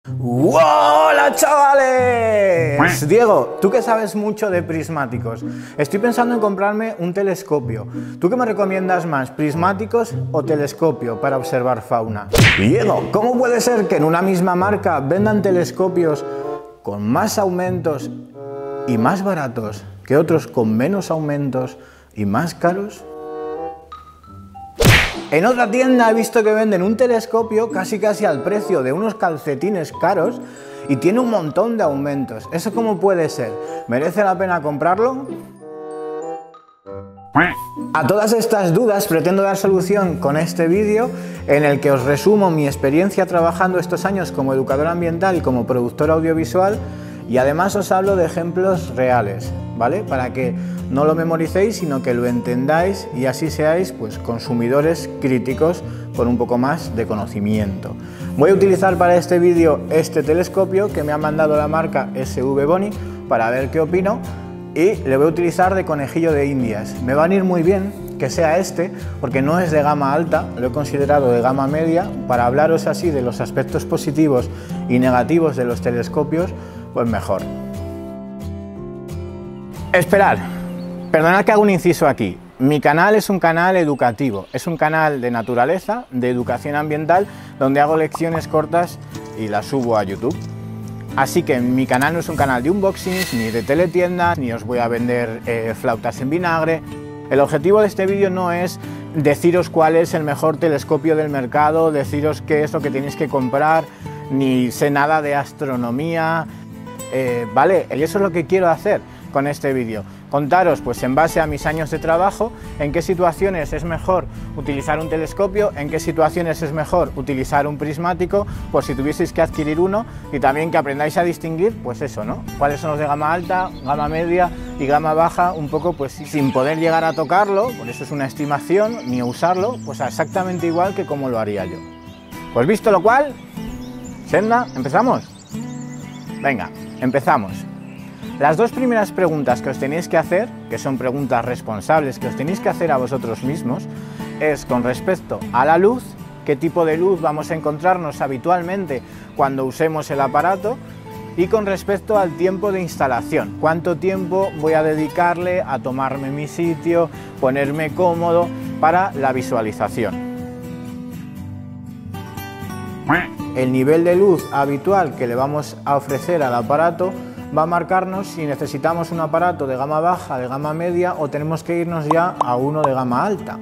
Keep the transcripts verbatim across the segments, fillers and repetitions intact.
¡Hola, chavales! Diego, tú que sabes mucho de prismáticos, estoy pensando en comprarme un telescopio. ¿Tú qué me recomiendas más, prismáticos o telescopio para observar fauna? Diego, ¿cómo puede ser que en una misma marca vendan telescopios con más aumentos y más baratos que otros con menos aumentos y más caros? En otra tienda he visto que venden un telescopio casi casi al precio de unos calcetines caros y tiene un montón de aumentos. ¿Eso cómo puede ser? ¿Merece la pena comprarlo? A todas estas dudas pretendo dar solución con este vídeo en el que os resumo mi experiencia trabajando estos años como educador ambiental y como productor audiovisual, y además os hablo de ejemplos reales, ¿vale? Para que no lo memoricéis, sino que lo entendáis y así seáis pues consumidores críticos con un poco más de conocimiento. Voy a utilizar para este vídeo este telescopio que me ha mandado la marca S V Bony para ver qué opino, y le voy a utilizar de conejillo de indias. Me va a ir muy bien que sea este porque no es de gama alta, lo he considerado de gama media para hablaros así de los aspectos positivos y negativos de los telescopios, pues mejor. Esperad, perdonad que hago un inciso aquí. Mi canal es un canal educativo, es un canal de naturaleza, de educación ambiental, donde hago lecciones cortas y las subo a YouTube. Así que mi canal no es un canal de unboxings, ni de teletiendas, ni os voy a vender eh, flautas en vinagre. El objetivo de este vídeo no es deciros cuál es el mejor telescopio del mercado, deciros qué es lo que tenéis que comprar, ni sé nada de astronomía, eh, ¿vale? Y eso es lo que quiero hacer con este vídeo. Contaros, pues en base a mis años de trabajo, en qué situaciones es mejor utilizar un telescopio, en qué situaciones es mejor utilizar un prismático, por si tuvieseis que adquirir uno, y también que aprendáis a distinguir, pues eso, ¿no? Cuáles son los de gama alta, gama media y gama baja, un poco pues sin poder llegar a tocarlo, por eso es una estimación, ni usarlo, pues exactamente igual que como lo haría yo. Pues visto lo cual, senda, ¿empezamos? Venga, empezamos. Las dos primeras preguntas que os tenéis que hacer, que son preguntas responsables que os tenéis que hacer a vosotros mismos, es con respecto a la luz, qué tipo de luz vamos a encontrarnos habitualmente cuando usemos el aparato, y con respecto al tiempo de instalación, cuánto tiempo voy a dedicarle a tomarme mi sitio, ponerme cómodo para la visualización. El nivel de luz habitual que le vamos a ofrecer al aparato va a marcarnos si necesitamos un aparato de gama baja, de gama media, o tenemos que irnos ya a uno de gama alta.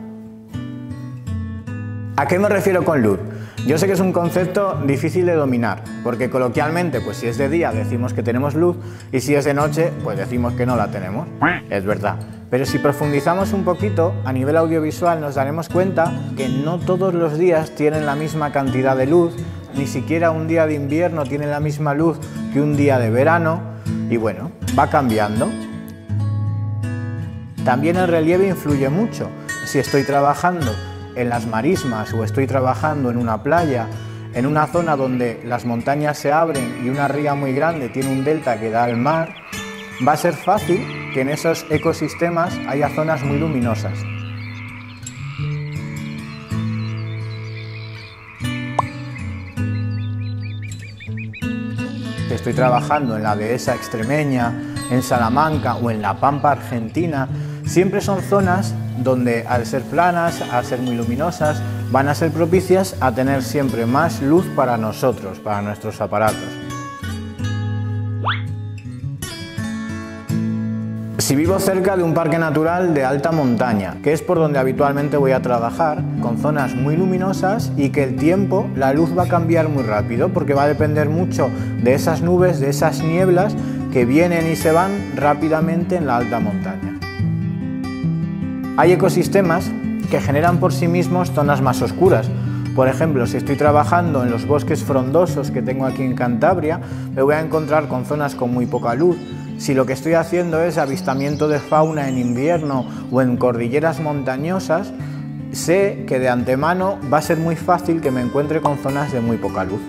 ¿A qué me refiero con luz? Yo sé que es un concepto difícil de dominar, porque coloquialmente, pues si es de día decimos que tenemos luz, y si es de noche, pues decimos que no la tenemos. Es verdad. Pero si profundizamos un poquito, a nivel audiovisual nos daremos cuenta que no todos los días tienen la misma cantidad de luz, ni siquiera un día de invierno tiene la misma luz que un día de verano, y bueno, va cambiando. También el relieve influye mucho. Si estoy trabajando en las marismas o estoy trabajando en una playa, en una zona donde las montañas se abren y una ría muy grande tiene un delta que da al mar, va a ser fácil que en esos ecosistemas haya zonas muy luminosas. Estoy trabajando en la dehesa extremeña, en Salamanca o en la Pampa argentina, siempre son zonas donde al ser planas, al ser muy luminosas, van a ser propicias a tener siempre más luz para nosotros, para nuestros aparatos. Si vivo cerca de un parque natural de alta montaña, que es por donde habitualmente voy a trabajar, con zonas muy luminosas y que el tiempo, la luz va a cambiar muy rápido, porque va a depender mucho de esas nubes, de esas nieblas que vienen y se van rápidamente en la alta montaña. Hay ecosistemas que generan por sí mismos zonas más oscuras. Por ejemplo, si estoy trabajando en los bosques frondosos que tengo aquí en Cantabria, me voy a encontrar con zonas con muy poca luz. Si lo que estoy haciendo es avistamiento de fauna en invierno o en cordilleras montañosas, sé que de antemano va a ser muy fácil que me encuentre con zonas de muy poca luz.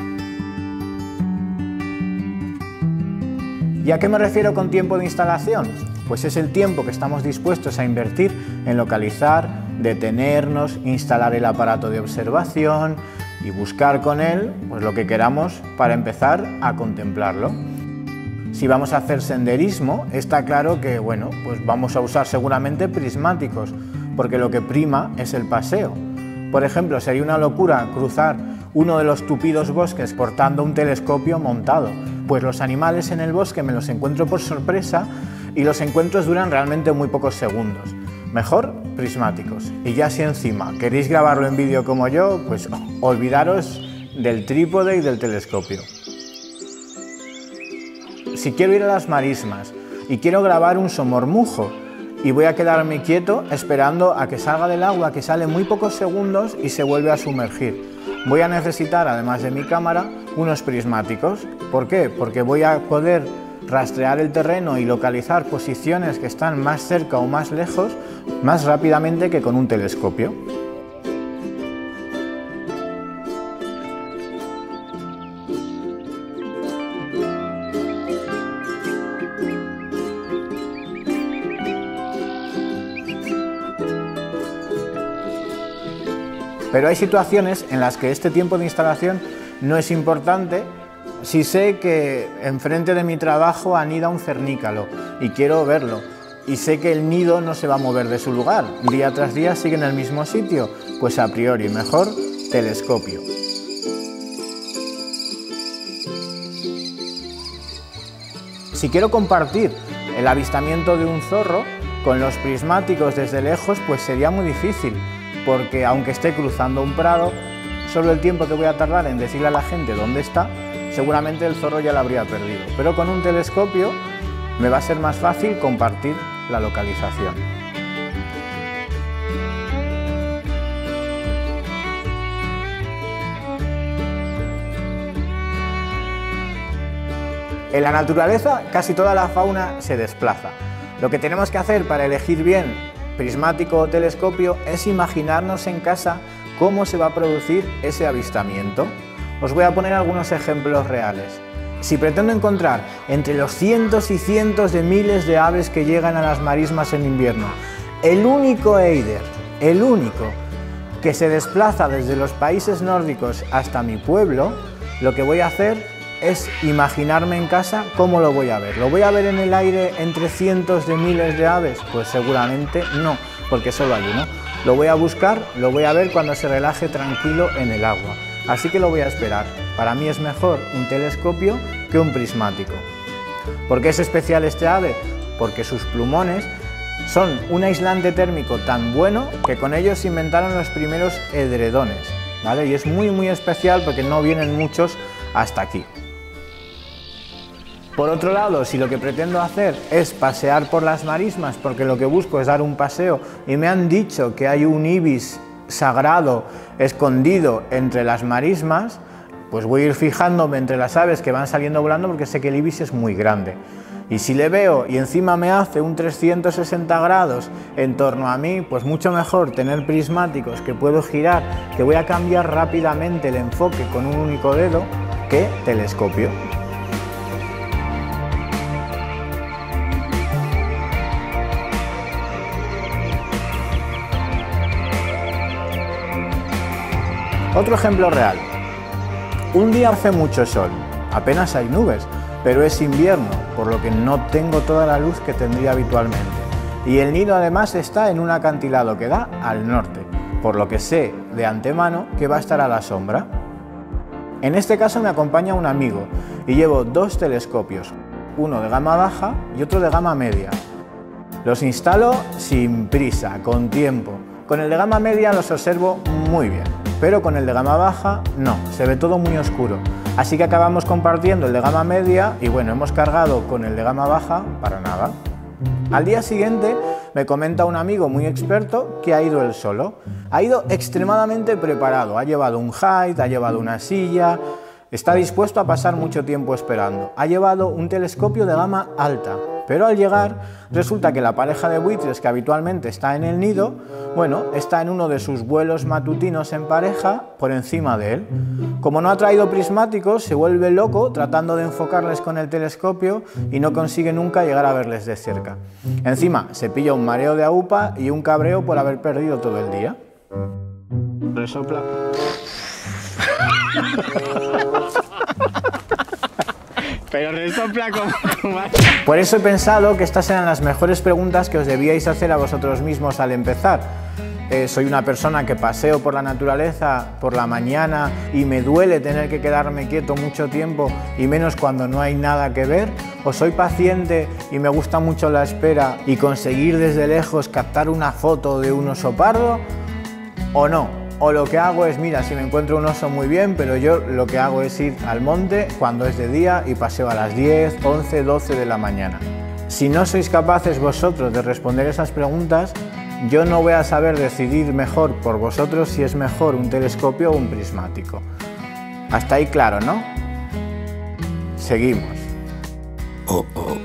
¿Y a qué me refiero con tiempo de instalación? Pues es el tiempo que estamos dispuestos a invertir en localizar, detenernos, instalar el aparato de observación, y buscar con él pues lo que queramos para empezar a contemplarlo. Si vamos a hacer senderismo, está claro que bueno, pues vamos a usar seguramente prismáticos, porque lo que prima es el paseo. Por ejemplo, sería una locura cruzar uno de los tupidos bosques portando un telescopio montado, pues los animales en el bosque me los encuentro por sorpresa y los encuentros duran realmente muy pocos segundos. Mejor prismáticos. Y ya si encima queréis grabarlo en vídeo como yo, pues olvidaros del trípode y del telescopio. Si quiero ir a las marismas y quiero grabar un somormujo y voy a quedarme quieto esperando a que salga del agua, que sale muy pocos segundos y se vuelve a sumergir, voy a necesitar, además de mi cámara, unos prismáticos. ¿Por qué? Porque voy a poder rastrear el terreno y localizar posiciones que están más cerca o más lejos más rápidamente que con un telescopio. Pero hay situaciones en las que este tiempo de instalación no es importante si sé que enfrente de mi trabajo anida un cernícalo y quiero verlo, y sé que el nido no se va a mover de su lugar, día tras día sigue en el mismo sitio, pues a priori mejor telescopio. Si quiero compartir el avistamiento de un zorro con los prismáticos desde lejos, pues sería muy difícil, porque aunque esté cruzando un prado, solo el tiempo que voy a tardar en decirle a la gente dónde está, seguramente el zorro ya lo habría perdido. Pero con un telescopio me va a ser más fácil compartir la localización. En la naturaleza casi toda la fauna se desplaza. Lo que tenemos que hacer para elegir bien prismático o telescopio es imaginarnos en casa cómo se va a producir ese avistamiento. Os voy a poner algunos ejemplos reales. Si pretendo encontrar entre los cientos y cientos de miles de aves que llegan a las marismas en invierno, el único eider, el único que se desplaza desde los países nórdicos hasta mi pueblo, lo que voy a hacer es imaginarme en casa cómo lo voy a ver. ¿Lo voy a ver en el aire entre cientos de miles de aves? Pues seguramente no, porque solo hay uno. Lo voy a buscar, lo voy a ver cuando se relaje tranquilo en el agua. Así que lo voy a esperar. Para mí es mejor un telescopio que un prismático. ¿Por qué es especial este ave? Porque sus plumones son un aislante térmico tan bueno que con ellos se inventaron los primeros edredones, ¿vale? Y es muy muy especial porque no vienen muchos hasta aquí. Por otro lado, si lo que pretendo hacer es pasear por las marismas, porque lo que busco es dar un paseo y me han dicho que hay un ibis sagrado escondido entre las marismas, pues voy a ir fijándome entre las aves que van saliendo volando porque sé que el ibis es muy grande. Y si le veo y encima me hace un trescientos sesenta grados en torno a mí, pues mucho mejor tener prismáticos que puedo girar, que voy a cambiar rápidamente el enfoque con un único dedo, que telescopio. Otro ejemplo real. Un día hace mucho sol, apenas hay nubes, pero es invierno, por lo que no tengo toda la luz que tendría habitualmente. Y el nido además está en un acantilado que da al norte, por lo que sé de antemano que va a estar a la sombra. En este caso me acompaña un amigo y llevo dos telescopios, uno de gama baja y otro de gama media. Los instalo sin prisa, con tiempo. Con el de gama media los observo muy bien, pero con el de gama baja no, se ve todo muy oscuro. Así que acabamos compartiendo el de gama media y bueno, hemos cargado con el de gama baja para nada. Al día siguiente me comenta un amigo muy experto que ha ido él solo. Ha ido extremadamente preparado, ha llevado un height, ha llevado una silla, está dispuesto a pasar mucho tiempo esperando. Ha llevado un telescopio de gama alta, pero al llegar resulta que la pareja de buitres que habitualmente está en el nido, bueno, está en uno de sus vuelos matutinos en pareja por encima de él. Como no ha traído prismáticos, se vuelve loco tratando de enfocarles con el telescopio y no consigue nunca llegar a verles de cerca. Encima se pilla un mareo de aupa y un cabreo por haber perdido todo el día. Resopla. Pero resopla como... Por eso he pensado que estas eran las mejores preguntas que os debíais hacer a vosotros mismos al empezar. Eh, soy una persona que paseo por la naturaleza por la mañana y me duele tener que quedarme quieto mucho tiempo y menos cuando no hay nada que ver, o soy paciente y me gusta mucho la espera y conseguir desde lejos captar una foto de un oso pardo, o no, o lo que hago es, mira, si me encuentro un oso muy bien, pero yo lo que hago es ir al monte cuando es de día y paseo a las diez, once, doce de la mañana. Si no sois capaces vosotros de responder esas preguntas, yo no voy a saber decidir mejor por vosotros si es mejor un telescopio o un prismático. Hasta ahí claro, ¿no? Seguimos. Oh, oh.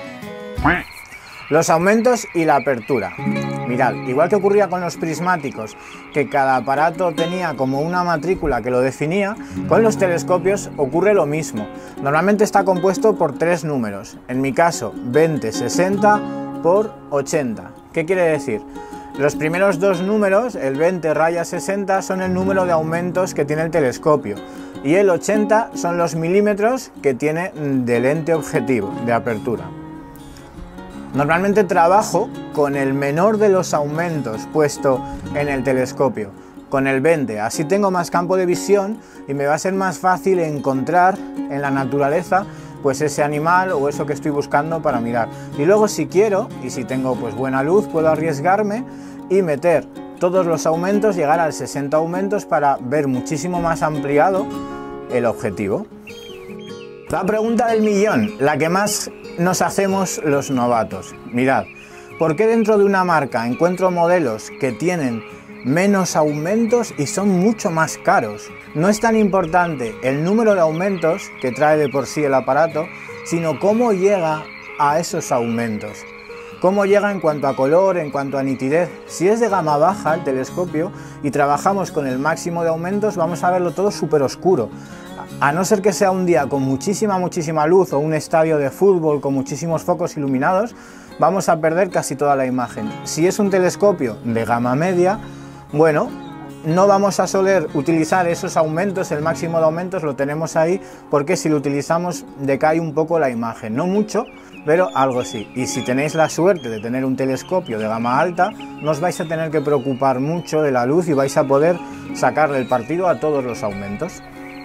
Los aumentos y la apertura. Mirad, igual que ocurría con los prismáticos, que cada aparato tenía como una matrícula que lo definía, con los telescopios ocurre lo mismo. Normalmente está compuesto por tres números, en mi caso veinte sesenta por ochenta. ¿Qué quiere decir? Los primeros dos números, el veinte raya sesenta, son el número de aumentos que tiene el telescopio y el ochenta son los milímetros que tiene de lente objetivo, de apertura. Normalmente trabajo con el menor de los aumentos puesto en el telescopio, con el veinte, así tengo más campo de visión y me va a ser más fácil encontrar en la naturaleza pues ese animal o eso que estoy buscando para mirar. Y luego si quiero, y si tengo pues buena luz, puedo arriesgarme y meter todos los aumentos, llegar al sesenta aumentos para ver muchísimo más ampliado el objetivo. La pregunta del millón, la que más nos hacemos los novatos. Mirad, ¿por qué dentro de una marca encuentro modelos que tienen menos aumentos y son mucho más caros? No es tan importante el número de aumentos que trae de por sí el aparato, sino cómo llega a esos aumentos. Cómo llega en cuanto a color, en cuanto a nitidez. Si es de gama baja el telescopio y trabajamos con el máximo de aumentos, vamos a verlo todo súper oscuro. A no ser que sea un día con muchísima, muchísima luz o un estadio de fútbol con muchísimos focos iluminados, vamos a perder casi toda la imagen. Si es un telescopio de gama media, bueno, no vamos a soler utilizar esos aumentos, el máximo de aumentos lo tenemos ahí, porque si lo utilizamos decae un poco la imagen, no mucho, pero algo sí. Y si tenéis la suerte de tener un telescopio de gama alta, no os vais a tener que preocupar mucho de la luz y vais a poder sacarle el partido a todos los aumentos.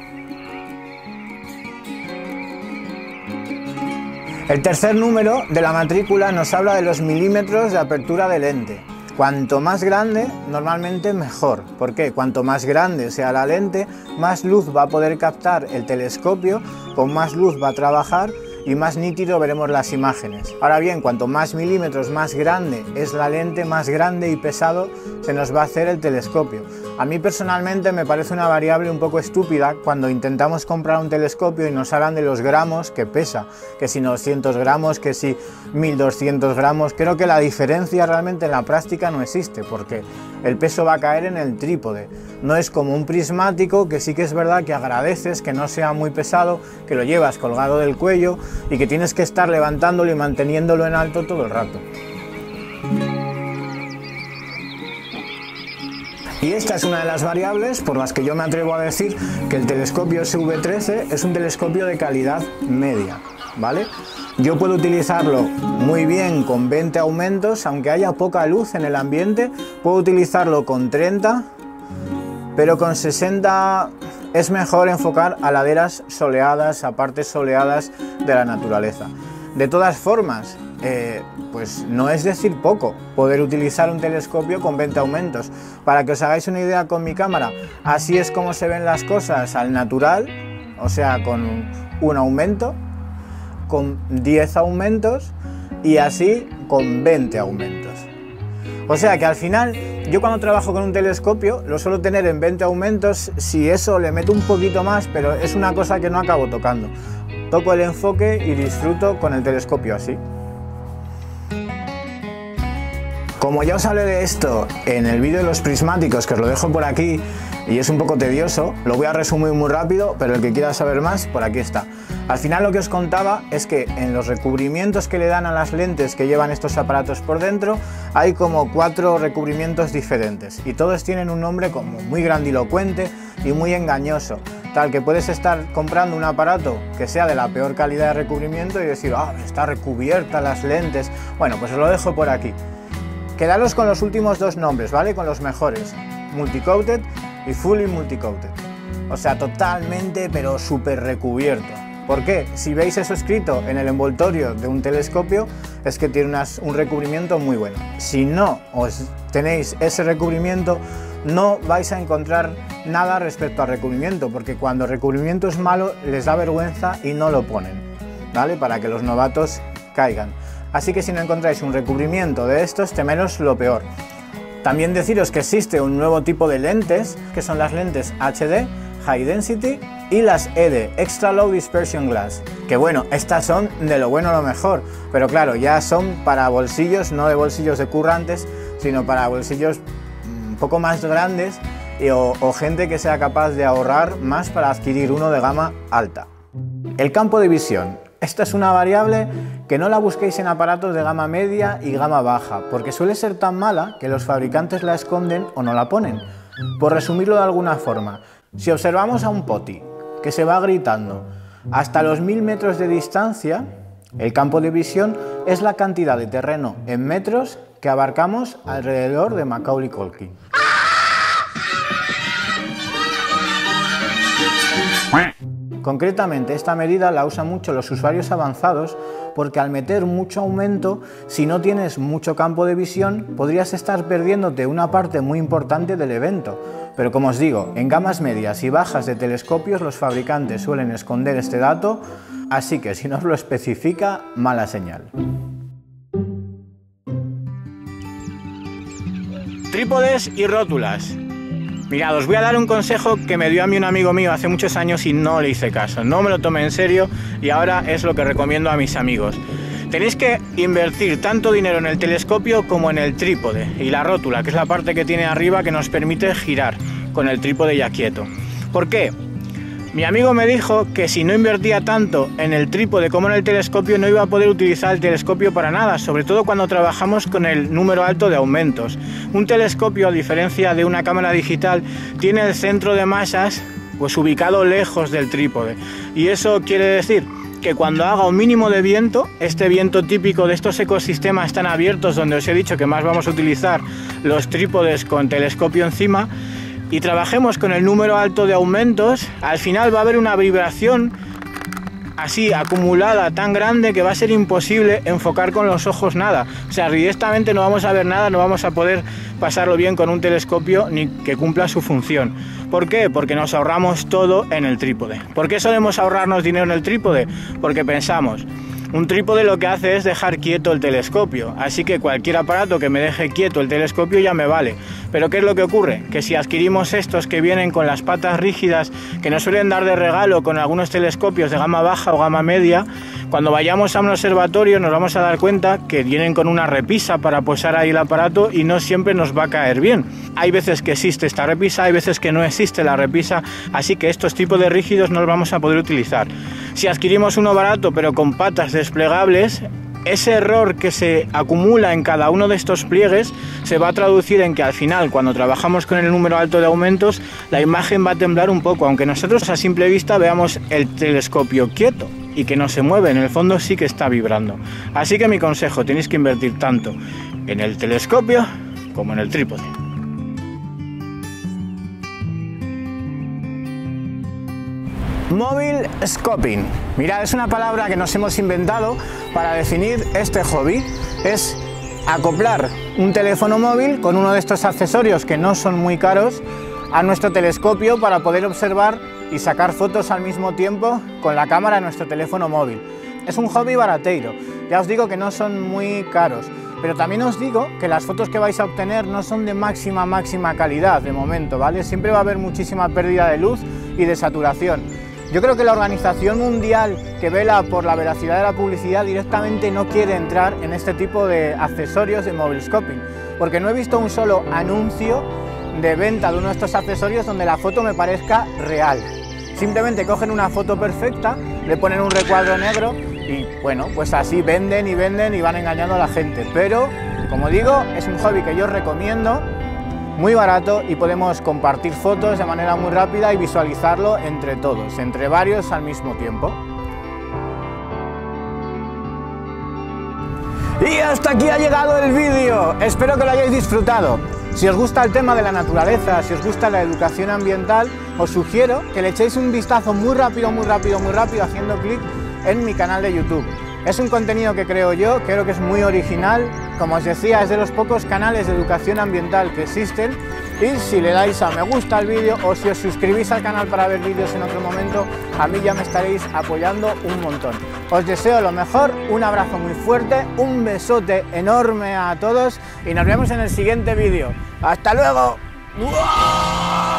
El tercer número de la matrícula nos habla de los milímetros de apertura de lente. Cuanto más grande, normalmente mejor. ¿Por qué? Cuanto más grande sea la lente, más luz va a poder captar el telescopio, con más luz va a trabajar y más nítido veremos las imágenes. Ahora bien, cuanto más milímetros más grande es la lente, más grande y pesado se nos va a hacer el telescopio. A mí personalmente me parece una variable un poco estúpida cuando intentamos comprar un telescopio y nos hablan de los gramos que pesa, que si doscientos gramos, que si mil doscientos gramos. Creo que la diferencia realmente en la práctica no existe, porque el peso va a caer en el trípode. No es como un prismático, que sí que es verdad que agradeces que no sea muy pesado, que lo llevas colgado del cuello y que tienes que estar levantándolo y manteniéndolo en alto todo el rato. Y esta es una de las variables por las que yo me atrevo a decir que el telescopio S V trece es un telescopio de calidad media, ¿vale? Yo puedo utilizarlo muy bien con veinte aumentos, aunque haya poca luz en el ambiente, puedo utilizarlo con treinta, pero con sesenta es mejor enfocar a laderas soleadas, a partes soleadas de la naturaleza. De todas formas, eh, pues no es decir poco poder utilizar un telescopio con veinte aumentos. Para que os hagáis una idea con mi cámara, así es como se ven las cosas al natural, o sea, con un aumento, con diez aumentos y así con veinte aumentos. O sea que al final, yo cuando trabajo con un telescopio lo suelo tener en veinte aumentos, si eso le meto un poquito más, pero es una cosa que no acabo tocando. Toco el enfoque y disfruto con el telescopio así. Como ya os hablé de esto en el vídeo de los prismáticos, que os lo dejo por aquí, y es un poco tedioso, lo voy a resumir muy rápido, pero el que quiera saber más, por aquí está. Al final lo que os contaba es que en los recubrimientos que le dan a las lentes que llevan estos aparatos por dentro, hay como cuatro recubrimientos diferentes y todos tienen un nombre como muy grandilocuente y muy engañoso, tal que puedes estar comprando un aparato que sea de la peor calidad de recubrimiento y decir, ah, está recubierta las lentes. Bueno, pues os lo dejo por aquí. Quedaros con los últimos dos nombres, ¿vale? Con los mejores, Multicoated y Fully Multicoated. O sea, totalmente, pero súper recubierto. ¿Por qué? Si veis eso escrito en el envoltorio de un telescopio, es que tiene unas, un recubrimiento muy bueno. Si no os tenéis ese recubrimiento, no vais a encontrar nada respecto al recubrimiento, porque cuando el recubrimiento es malo, les da vergüenza y no lo ponen, ¿vale? Para que los novatos caigan. Así que si no encontráis un recubrimiento de estos, temeros lo peor. También deciros que existe un nuevo tipo de lentes, que son las lentes H D, High Density, y las E D, Extra Low Dispersion Glass, que bueno, estas son de lo bueno a lo mejor, pero claro, ya son para bolsillos, no de bolsillos de currantes, sino para bolsillos un poco más grandes y, o, o gente que sea capaz de ahorrar más para adquirir uno de gama alta. El campo de visión. Esta es una variable que no la busquéis en aparatos de gama media y gama baja, porque suele ser tan mala que los fabricantes la esconden o no la ponen. Por resumirlo de alguna forma, si observamos a un poti que se va gritando hasta los mil metros de distancia, el campo de visión es la cantidad de terreno en metros que abarcamos alrededor de Macaulay Culkin. Concretamente, esta medida la usan mucho los usuarios avanzados porque al meter mucho aumento, si no tienes mucho campo de visión, podrías estar perdiéndote una parte muy importante del evento. Pero como os digo, en gamas medias y bajas de telescopios los fabricantes suelen esconder este dato, así que si no os lo especifica, mala señal. Trípodes y rótulas. Mirad, os voy a dar un consejo que me dio a mí un amigo mío hace muchos años y no le hice caso. No me lo tomé en serio y ahora es lo que recomiendo a mis amigos. Tenéis que invertir tanto dinero en el telescopio como en el trípode y la rótula, que es la parte que tiene arriba que nos permite girar con el trípode ya quieto. ¿Por qué? Mi amigo me dijo que si no invertía tanto en el trípode como en el telescopio no iba a poder utilizar el telescopio para nada, sobre todo cuando trabajamos con el número alto de aumentos. Un telescopio, a diferencia de una cámara digital, tiene el centro de masas pues ubicado lejos del trípode y eso quiere decir que cuando haga un mínimo de viento, este viento típico de estos ecosistemas tan abiertos donde os he dicho que más vamos a utilizar los trípodes con telescopio encima, y trabajemos con el número alto de aumentos, al final va a haber una vibración así acumulada tan grande que va a ser imposible enfocar con los ojos nada. O sea, directamente no vamos a ver nada, no vamos a poder pasarlo bien con un telescopio ni que cumpla su función. ¿Por qué? Porque nos ahorramos todo en el trípode. ¿Por qué solemos ahorrarnos dinero en el trípode? Porque pensamos, un trípode lo que hace es dejar quieto el telescopio, así que cualquier aparato que me deje quieto el telescopio ya me vale. Pero ¿qué es lo que ocurre? Que si adquirimos estos que vienen con las patas rígidas, que nos suelen dar de regalo con algunos telescopios de gama baja o gama media, cuando vayamos a un observatorio nos vamos a dar cuenta que vienen con una repisa para posar ahí el aparato y no siempre nos va a caer bien. Hay veces que existe esta repisa, hay veces que no existe la repisa, así que estos tipos de rígidos no los vamos a poder utilizar. Si adquirimos uno barato pero con patas desplegables, ese error que se acumula en cada uno de estos pliegues se va a traducir en que al final, cuando trabajamos con el número alto de aumentos, la imagen va a temblar un poco, aunque nosotros a simple vista veamos el telescopio quieto y que no se mueve, en el fondo sí que está vibrando. Así que mi consejo, tenéis que invertir tanto en el telescopio como en el trípode. Mobile Scoping. Mirad, es una palabra que nos hemos inventado para definir este hobby. Es acoplar un teléfono móvil con uno de estos accesorios que no son muy caros a nuestro telescopio para poder observar y sacar fotos al mismo tiempo con la cámara de nuestro teléfono móvil. Es un hobby barateiro, ya os digo que no son muy caros, pero también os digo que las fotos que vais a obtener no son de máxima, máxima calidad de momento, ¿vale? Siempre va a haber muchísima pérdida de luz y de saturación. Yo creo que la Organización Mundial que vela por la veracidad de la publicidad directamente no quiere entrar en este tipo de accesorios de mobile scoping, porque no he visto un solo anuncio de venta de uno de estos accesorios donde la foto me parezca real. Simplemente cogen una foto perfecta, le ponen un recuadro negro y bueno, pues así venden y venden y van engañando a la gente. Pero, como digo, es un hobby que yo recomiendo, muy barato, y podemos compartir fotos de manera muy rápida y visualizarlo entre todos, entre varios al mismo tiempo. Y hasta aquí ha llegado el vídeo, espero que lo hayáis disfrutado. Si os gusta el tema de la naturaleza, si os gusta la educación ambiental, os sugiero que le echéis un vistazo muy rápido, muy rápido, muy rápido, haciendo clic en mi canal de YouTube. Es un contenido que creo yo, creo que es muy original, como os decía, es de los pocos canales de educación ambiental que existen, y si le dais a me gusta al vídeo o si os suscribís al canal para ver vídeos en otro momento, a mí ya me estaréis apoyando un montón. Os deseo lo mejor, un abrazo muy fuerte, un besote enorme a todos y nos vemos en el siguiente vídeo. ¡Hasta luego! ¡Uah!